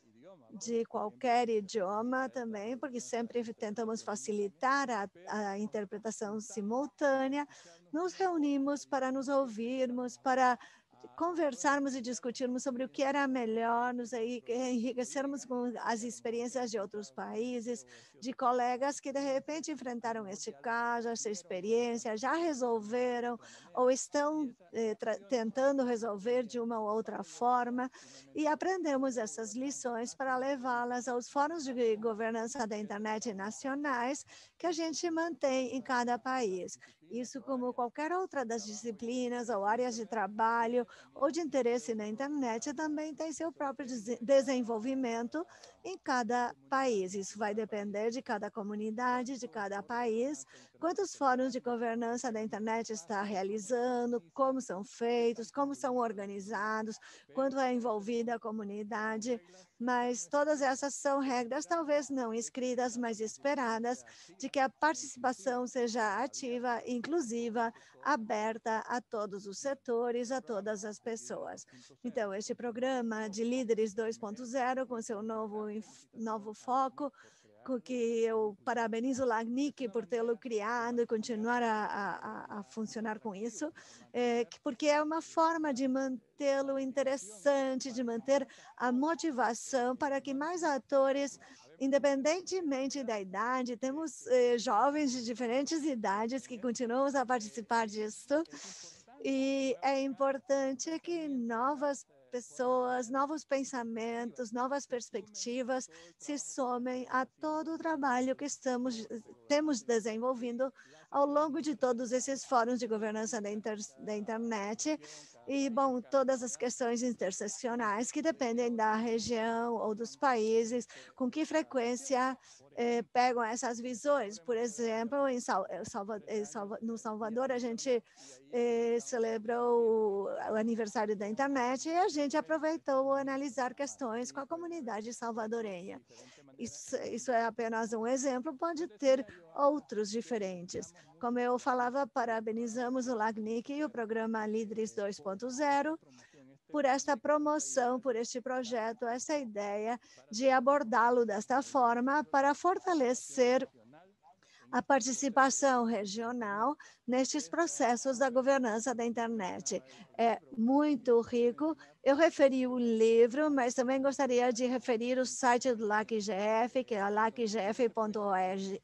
de qualquer idioma também, porque sempre tentamos facilitar a interpretação simultânea. Nos reunimos para nos ouvirmos, para conversarmos e discutirmos sobre o que era melhor, nos enriquecermos com as experiências de outros países, de colegas que de repente enfrentaram este caso, essa experiência, já resolveram ou estão tentando resolver de uma ou outra forma, e aprendemos essas lições para levá-las aos fóruns de governança da internet nacionais que a gente mantém em cada país. Isso, como qualquer outra das disciplinas ou áreas de trabalho ou de interesse na internet, também tem seu próprio desenvolvimento em cada país. Isso vai depender de cada comunidade, de cada país, quantos fóruns de governança da internet está realizando, como são feitos, como são organizados, quanto é envolvida a comunidade, mas todas essas são regras talvez não escritas, mas esperadas, de que a participação seja ativa, inclusiva, aberta a todos os setores, a todas as pessoas. Então, este programa de Líderes 2.0, com seu novo foco, que eu parabenizo o LACNIC por tê-lo criado e continuar a funcionar com isso, porque é uma forma de mantê-lo interessante, de manter a motivação para que mais atores, independentemente da idade, temos jovens de diferentes idades que continuam a participar disso, e é importante que novas pessoas, novos pensamentos, novas perspectivas se somem a todo o trabalho que temos desenvolvido ao longo de todos esses fóruns de governança da internet. E, bom, todas as questões interseccionais que dependem da região ou dos países, com que frequência pegam essas visões. Por exemplo, no Salvador, a gente celebrou o aniversário da internet e a gente aproveitou analisar questões com a comunidade salvadorenha. Isso é apenas um exemplo, pode ter outros diferentes. Como eu falava, parabenizamos o LACNIC e o programa Líderes 2.0 por esta promoção, por este projeto, essa ideia de abordá-lo desta forma para fortalecer a participação regional nestes processos da governança da internet. É muito rico. Eu referi o livro, mas também gostaria de referir o site do LACIGF, que é lacigf.org,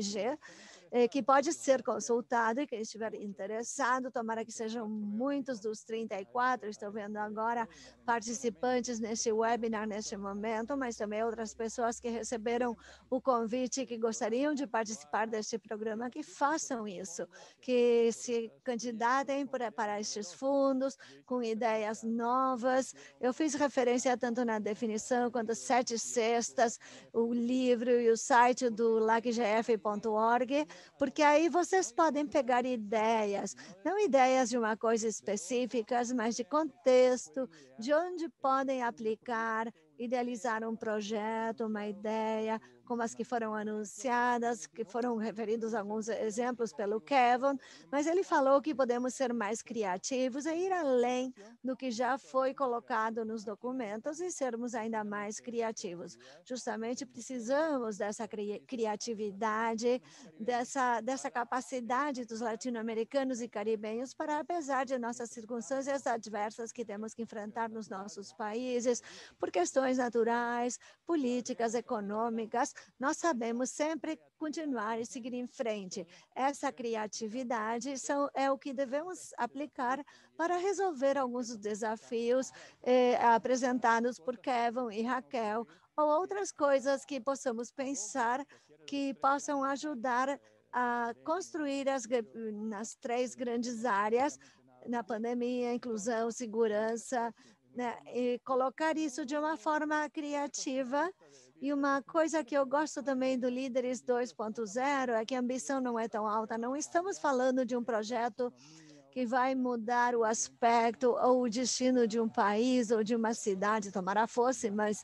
que pode ser consultado, e quem estiver interessado, tomara que sejam muitos dos 34, estou vendo agora participantes neste webinar neste momento, mas também outras pessoas que receberam o convite, que gostariam de participar deste programa, que façam isso, que se candidatem para estes fundos com ideias novas. Eu fiz referência tanto na definição quanto 7 cestas, o livro e o site do lacigf.org, porque aí vocês podem pegar ideias, não ideias de uma coisa específica, mas de contexto, de onde podem aplicar, idealizar um projeto, uma ideia, como as que foram anunciadas, que foram referidos alguns exemplos pelo Kevin, mas ele falou que podemos ser mais criativos e ir além do que já foi colocado nos documentos e sermos ainda mais criativos. Justamente precisamos dessa criatividade, dessa capacidade dos latino-americanos e caribenhos para, apesar de nossas circunstâncias adversas que temos que enfrentar nos nossos países, por questões naturais, políticas, econômicas, nós sabemos sempre continuar e seguir em frente. Essa criatividade é o que devemos aplicar para resolver alguns dos desafios apresentados por Kevin e Raquel, ou outras coisas que possamos pensar que possam ajudar a construir nas 3 grandes áreas, na pandemia, inclusão, segurança, né, e colocar isso de uma forma criativa. E uma coisa que eu gosto também do Líderes 2.0 é que a ambição não é tão alta. Não estamos falando de um projeto que vai mudar o aspecto ou o destino de um país ou de uma cidade, tomara fosse, mas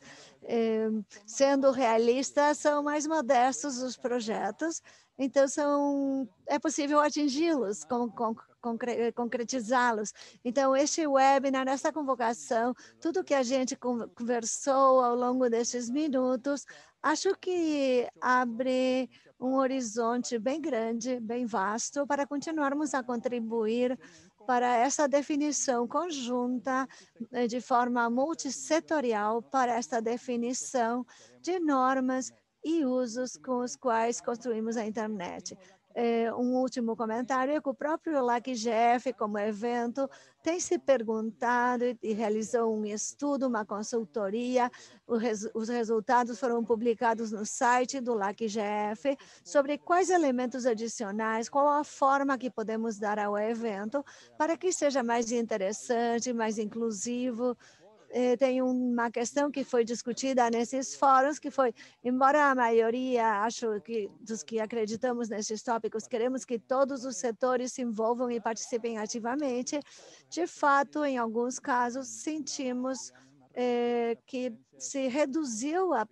sendo realista, são mais modestos os projetos, então é possível atingi-los, concretizá-los. Então, este webinar, essa convocação, tudo que a gente conversou ao longo destes minutos, acho que abre um horizonte bem grande, bem vasto, para continuarmos a contribuir para essa definição conjunta, de forma multissetorial, para esta definição de normas e usos com os quais construímos a internet. Um último comentário é que o próprio LACIGF, como evento, tem se perguntado e realizou um estudo, uma consultoria. Os resultados foram publicados no site do LACIGF sobre quais elementos adicionais, qual a forma que podemos dar ao evento para que seja mais interessante, mais inclusivo. Tem uma questão que foi discutida nesses fóruns, que foi, embora a maioria, acho que dos que acreditamos nesses tópicos, queremos que todos os setores se envolvam e participem ativamente, de fato, em alguns casos, sentimos que se reduziu a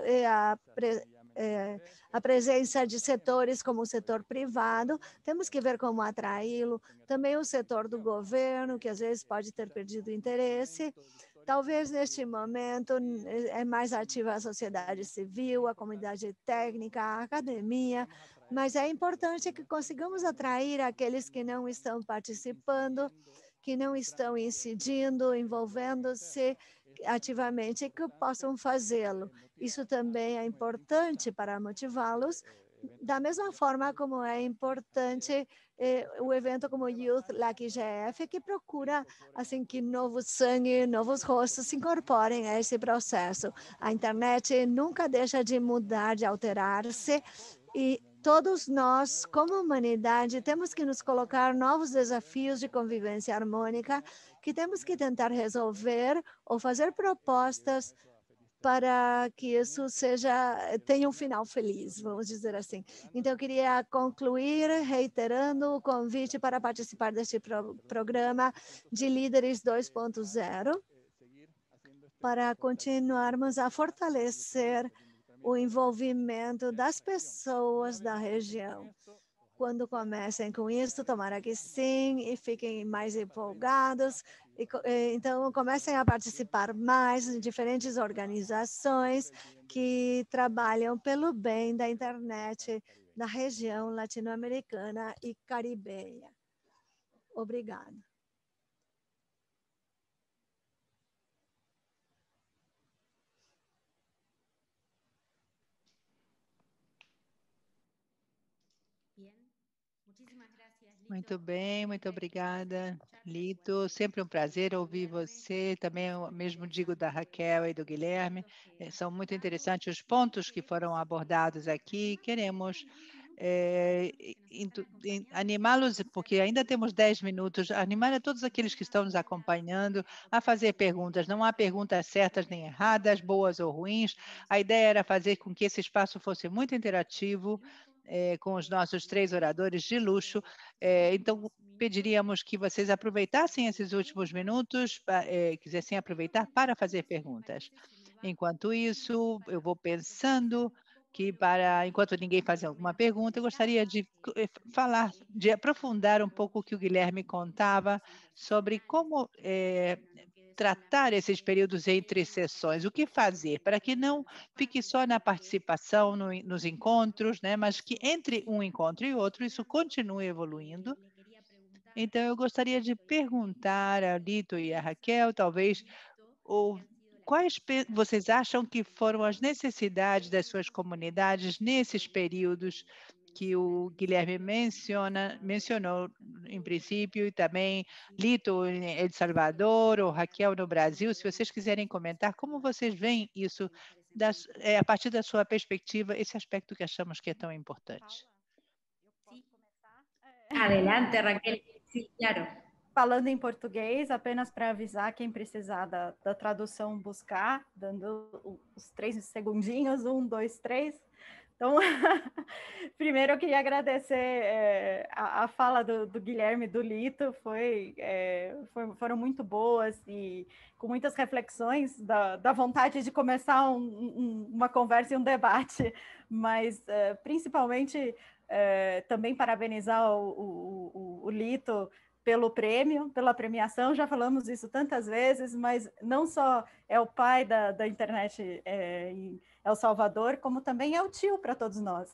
presença de setores como o setor privado, temos que ver como atraí-lo, também o setor do governo, que às vezes pode ter perdido interesse. Talvez neste momento é mais ativa a sociedade civil, a comunidade técnica, a academia, mas é importante que consigamos atrair aqueles que não estão participando, que não estão incidindo, envolvendo-se ativamente, que possam fazê-lo. Isso também é importante para motivá-los, da mesma forma como é importante o evento como Youth LACIGF, que procura assim que novo sangue, novos rostos se incorporem a esse processo. A internet nunca deixa de mudar, de alterar-se, e todos nós, como humanidade, temos que nos colocar novos desafios de convivência harmônica que temos que tentar resolver ou fazer propostas para que isso tenha um final feliz, vamos dizer assim. Então, eu queria concluir reiterando o convite para participar deste programa de Líderes 2.0, para continuarmos a fortalecer o envolvimento das pessoas da região. Quando comecem com isso, tomara que sim, e fiquem mais empolgados. Então, comecem a participar mais em diferentes organizações que trabalham pelo bem da internet na região latino-americana e caribenha. Obrigada. Muito bem, muito obrigada, Lito. Sempre um prazer ouvir você. Também eu mesmo digo da Raquel e do Guilherme. São muito interessantes os pontos que foram abordados aqui. Queremos animá-los, porque ainda temos 10 minutos, animar a todos aqueles que estão nos acompanhando a fazer perguntas. Não há perguntas certas nem erradas, boas ou ruins. A ideia era fazer com que esse espaço fosse muito interativo, com os nossos 3 oradores de luxo. Então, pediríamos que vocês aproveitassem esses últimos minutos, quisessem aproveitar para fazer perguntas. Enquanto isso, eu vou pensando que, enquanto ninguém faz alguma pergunta, eu gostaria de de aprofundar um pouco o que o Guilherme contava sobre como tratar esses períodos entre sessões, o que fazer para que não fique só na participação nos encontros, né, mas que entre um encontro e outro isso continue evoluindo. Então, eu gostaria de perguntar a Lito e a Raquel, talvez, quais vocês acham que foram as necessidades das suas comunidades nesses períodos que o Guilherme mencionou em princípio, e também Lito em El Salvador, ou Raquel no Brasil? Se vocês quiserem comentar, como vocês veem isso, a partir da sua perspectiva, esse aspecto que achamos que é tão importante? Adelante, Raquel. Sí, claro. Falando em português, apenas para avisar quem precisar da tradução buscar, dando os 3 segundinhos, 1, 2, 3. Então, primeiro eu queria agradecer a fala do Guilherme e do Lito, foram muito boas e com muitas reflexões da vontade de começar uma conversa e um debate, mas principalmente também parabenizar o Lito pelo prêmio, pela premiação. Já falamos isso tantas vezes, mas não só é o pai da internet em El Salvador, como também é o tio para todos nós.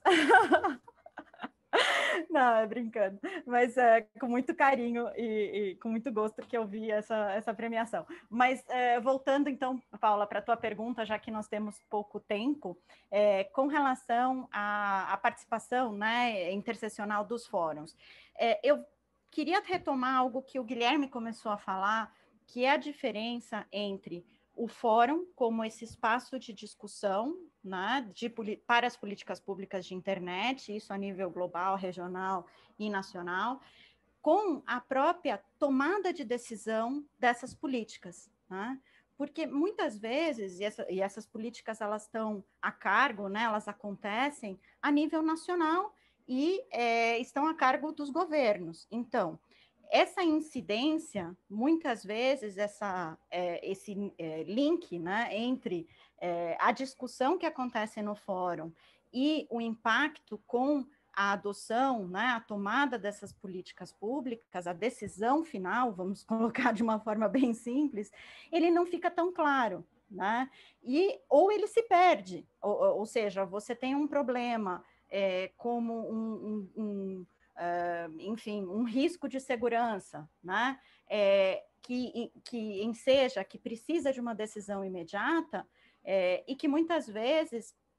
Não, é brincando, mas com muito carinho e com muito gosto que eu vi essa premiação. Mas voltando então, Paula, para a tua pergunta, já que nós temos pouco tempo, com relação à participação, né, intersessional dos fóruns, eu queria retomar algo que o Guilherme começou a falar, que é a diferença entre o fórum como esse espaço de discussão, né, para as políticas públicas de internet, isso a nível global, regional e nacional, com a própria tomada de decisão dessas políticas, né? Porque muitas vezes, e essas políticas elas estão a cargo, né, elas acontecem a nível nacional e estão a cargo dos governos. Então, essa incidência, muitas vezes, esse link, né, entre a discussão que acontece no fórum e o impacto com a adoção, né, a tomada dessas políticas públicas, a decisão final, vamos colocar de uma forma bem simples, ele não fica tão claro, né? Ou ele se perde, ou seja, você tem um problema como enfim, um risco de segurança, né? Que precisa de uma decisão imediata e que muitas vezes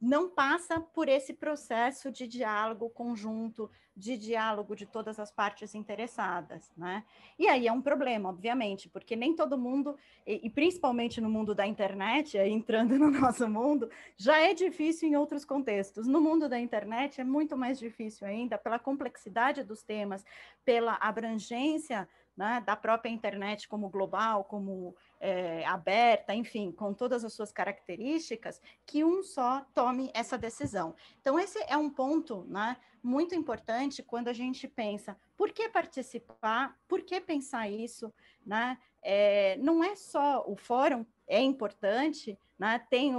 não passa por esse processo de diálogo conjunto, de diálogo de todas as partes interessadas, né? E aí é um problema, obviamente, porque nem todo mundo, e principalmente no mundo da internet, aí entrando no nosso mundo, já é difícil em outros contextos. No mundo da internet é muito mais difícil ainda, pela complexidade dos temas, pela abrangência, né, da própria internet como global, como aberta, enfim, com todas as suas características, que um só tome essa decisão. Então, esse é um ponto, né, muito importante quando a gente pensa por que participar, por que pensar isso, né? Não é só o fórum, é importante, né? Tem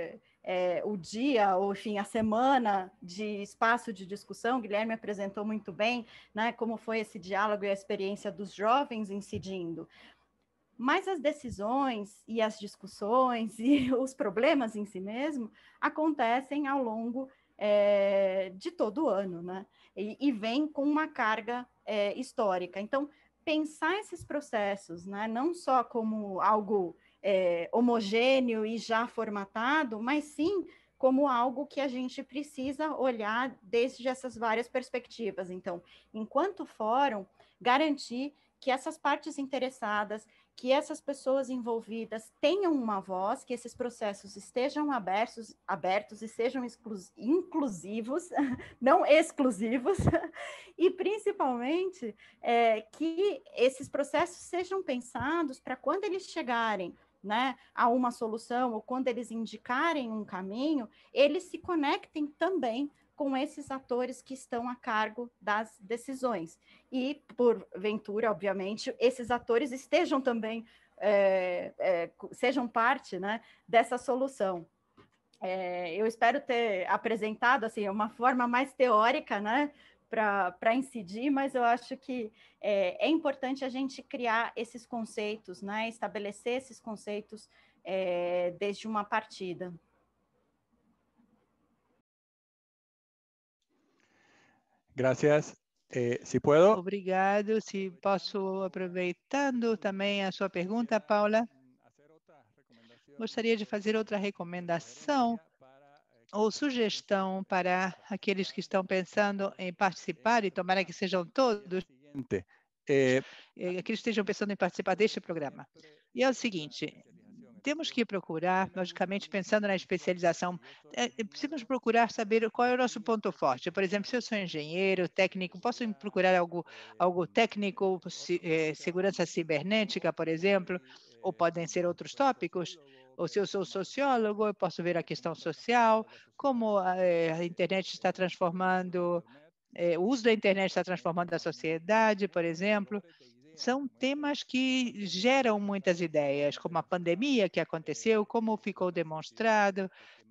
o dia, ou enfim, a semana de espaço de discussão, Guilherme apresentou muito bem, né, como foi esse diálogo e a experiência dos jovens incidindo. Mas as decisões e as discussões e os problemas em si mesmo acontecem ao longo de todo o ano, né? E vem com uma carga histórica. Então, pensar esses processos, né, não só como algo homogêneo e já formatado, mas sim como algo que a gente precisa olhar desde essas várias perspectivas. Então, enquanto fórum, garantir que essas partes interessadas, que essas pessoas envolvidas tenham uma voz, que esses processos estejam abertos e sejam inclusivos, não exclusivos, e principalmente que esses processos sejam pensados para quando eles chegarem, né, a uma solução, ou quando eles indicarem um caminho, eles se conectem também com esses atores que estão a cargo das decisões. E, porventura, obviamente, esses atores estejam também, sejam parte, né, dessa solução. Eu espero ter apresentado assim, uma forma mais teórica, né, para incidir, mas eu acho que é importante a gente criar esses conceitos, né, estabelecer esses conceitos desde uma partida. Gracias. Si puedo. Obrigado. Se posso, aproveitando também a sua pergunta, Paula, gostaria de fazer outra recomendação ou sugestão para aqueles que estão pensando em participar, e tomara que sejam todos, aqueles que estejam pensando em participar deste programa. E é o seguinte, temos que procurar, logicamente, pensando na especialização, precisamos procurar saber qual é o nosso ponto forte. Por exemplo, se eu sou engenheiro, técnico, posso procurar algo técnico, segurança cibernética, por exemplo, ou podem ser outros tópicos. Ou se eu sou sociólogo, eu posso ver a questão social, como a internet está transformando, o uso da internet está transformando a sociedade, por exemplo. São temas que geram muitas ideias, como a pandemia que aconteceu, como ficou demonstrada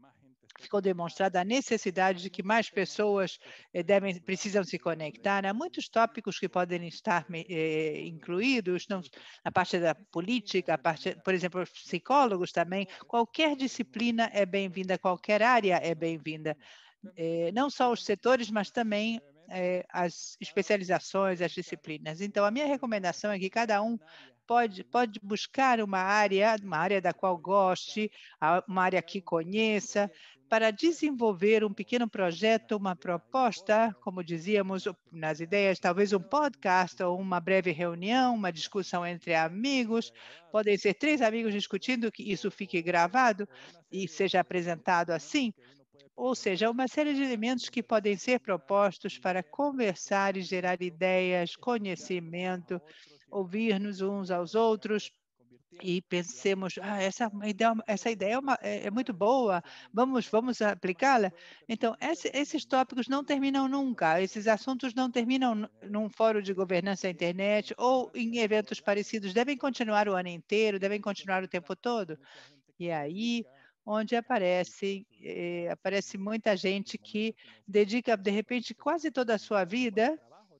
a necessidade de que mais pessoas precisam se conectar. Há muitos tópicos que podem estar incluídos na parte da política, por exemplo, os psicólogos também. Qualquer disciplina é bem-vinda, qualquer área é bem-vinda. Não só os setores, mas também as especializações, as disciplinas. Então, a minha recomendação é que cada um pode buscar uma área da qual goste, uma área que conheça, para desenvolver um pequeno projeto, uma proposta, como dizíamos nas ideias, talvez um podcast ou uma breve reunião, uma discussão entre amigos. Podem ser 3 amigos discutindo, que isso fique gravado e seja apresentado assim. Ou seja, uma série de elementos que podem ser propostos para conversar e gerar ideias, conhecimento, ouvir-nos uns aos outros e pensemos, essa ideia é muito boa, vamos aplicá-la. Então, esses tópicos não terminam nunca, esses assuntos não terminam num fórum de governança da internet ou em eventos parecidos, devem continuar o ano inteiro, devem continuar o tempo todo. E aí, onde aparece muita gente que dedica, de repente, quase toda a sua vida,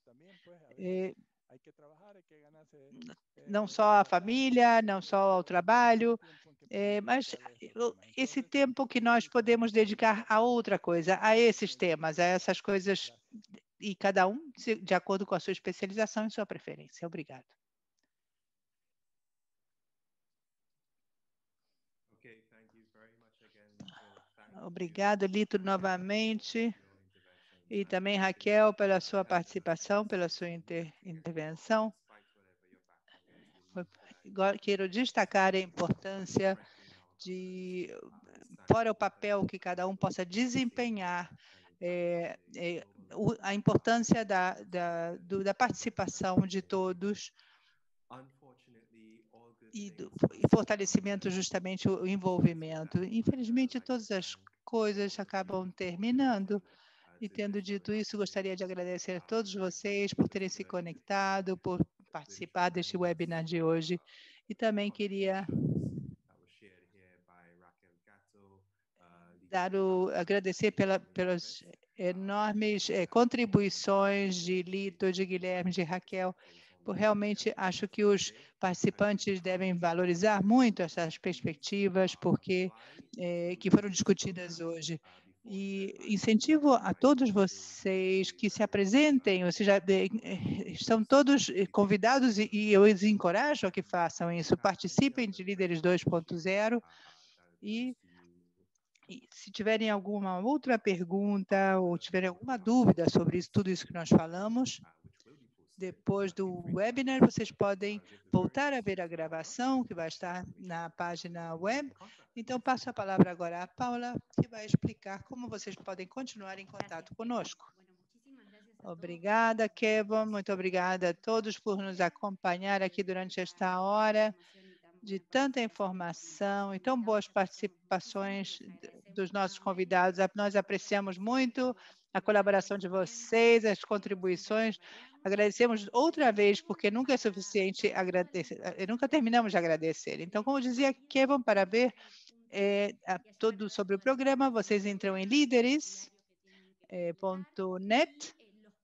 não só à família, não só ao trabalho, mas esse tempo que nós podemos dedicar a outra coisa, a esses temas, a essas coisas, e cada um de acordo com a sua especialização e sua preferência. Obrigado. Obrigado, Lito, novamente. E também, Raquel, pela sua participação, pela sua intervenção. Quero destacar a importância fora o papel que cada um possa desempenhar, a importância da participação de todos e fortalecimento justamente o envolvimento. Infelizmente, todas as coisas acabam terminando. E tendo dito isso, gostaria de agradecer a todos vocês por terem se conectado, por participar deste webinar de hoje. E também queria agradecer pelas enormes contribuições de Lito, de Guilherme, de Raquel. Realmente acho que os participantes devem valorizar muito essas perspectivas, porque que foram discutidas hoje. E incentivo a todos vocês que se apresentem, ou seja, estão todos convidados e eu os encorajo a que façam isso. Participem de Líderes 2.0 e se tiverem alguma outra pergunta ou tiverem alguma dúvida sobre tudo isso que nós falamos, depois do webinar, vocês podem voltar a ver a gravação, que vai estar na página web. Então, passo a palavra agora à Paula, que vai explicar como vocês podem continuar em contato conosco. Obrigada, Kevin. Muito obrigada a todos por nos acompanhar aqui durante esta hora de tanta informação e tão boas participações dos nossos convidados. Nós apreciamos muito a colaboração de vocês, as contribuições. Agradecemos outra vez, porque nunca é suficiente agradecer, nunca terminamos de agradecer. Então, como dizia Kevin, para ver tudo sobre o programa, vocês entram em líderes.net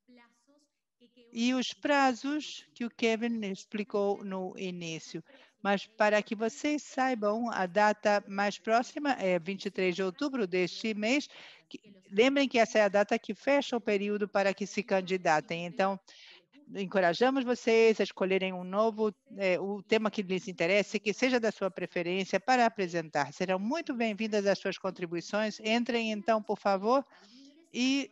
e os prazos que o Kevin explicou no início. Mas para que vocês saibam, a data mais próxima é 23 de outubro deste mês. Lembrem que essa é a data que fecha o período para que se candidatem. Então, encorajamos vocês a escolherem um novo, o tema que lhes interesse, que seja da sua preferência, para apresentar. Serão muito bem-vindas as suas contribuições. Entrem, então, por favor, e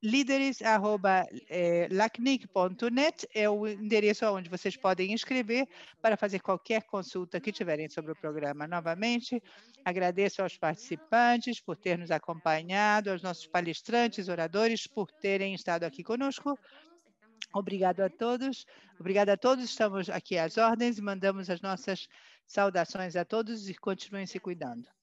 líderes@lacnic.net é o endereço onde vocês podem inscrever para fazer qualquer consulta que tiverem sobre o programa. Novamente, agradeço aos participantes por ter nos acompanhado, aos nossos palestrantes, oradores, por terem estado aqui conosco. Obrigado a todos. Obrigada a todos. Estamos aqui às ordens e mandamos as nossas saudações a todos e continuem se cuidando.